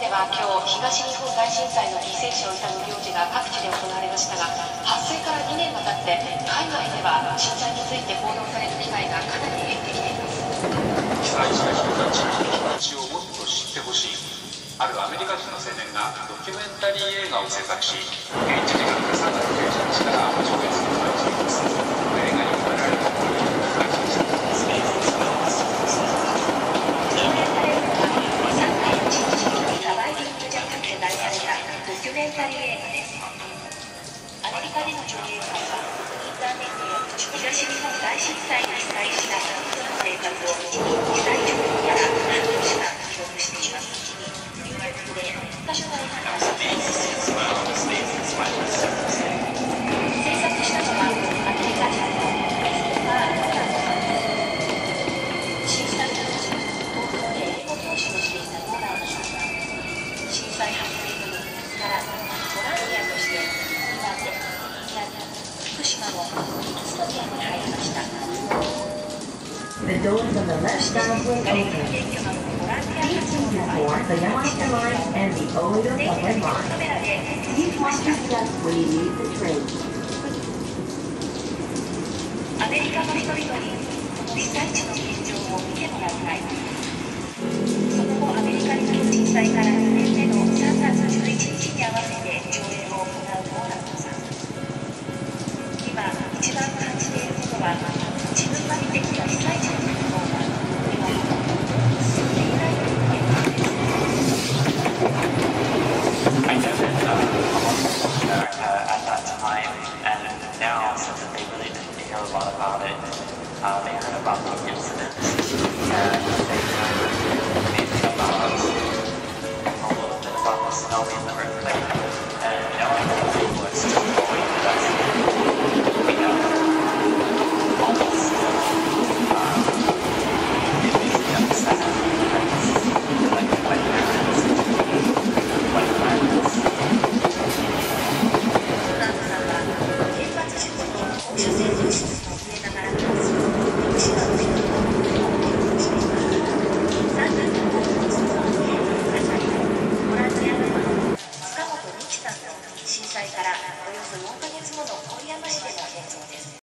では今日、東日本大震災の犠牲者を悼む行事が各地で行われましたが、発生から2年が経って、海外では震災について報道される機会がかなり減ってきています。 被災した人たちの気持ちをもっと知ってほしい。あるアメリカ人の青年がドキュメンタリー映画を制作し、現地時間3月11日から上映することにしています。映画に込められた思いを感じました。 ドキュメンタリー映画です。アメリカでの上映会はインターネットや東日本大震災に被災した人々の生活を被災直後から半年間記録しています。ニューヨークで多種の映画が制作したのはアメリカ人のクリス・ノーランさん。震災当時、東京で英語教師をしていたノーランさんは震災発生の翌日からボランティアとして岩手、宮城、福島の5つの県に入りました。 The doors on the left side will open. Please use for the Namaste line and the Oedo subway line. Please watch your steps when you leave the train. アメリカの人々にこの被災地の現状を見てもらいたい。その後、アメリカによる震災から2年目の3月11日に合わせて上映を行うノーランドさん。今、一番感じていることは、自分が見てきた被災地の復興が今も進んでいないという現実です。 I know that most people there at that time, and now since they really didn't hear a lot about it, they heard about the incidents, and they heard maybe about a little bit about the tsunami and the earthquake.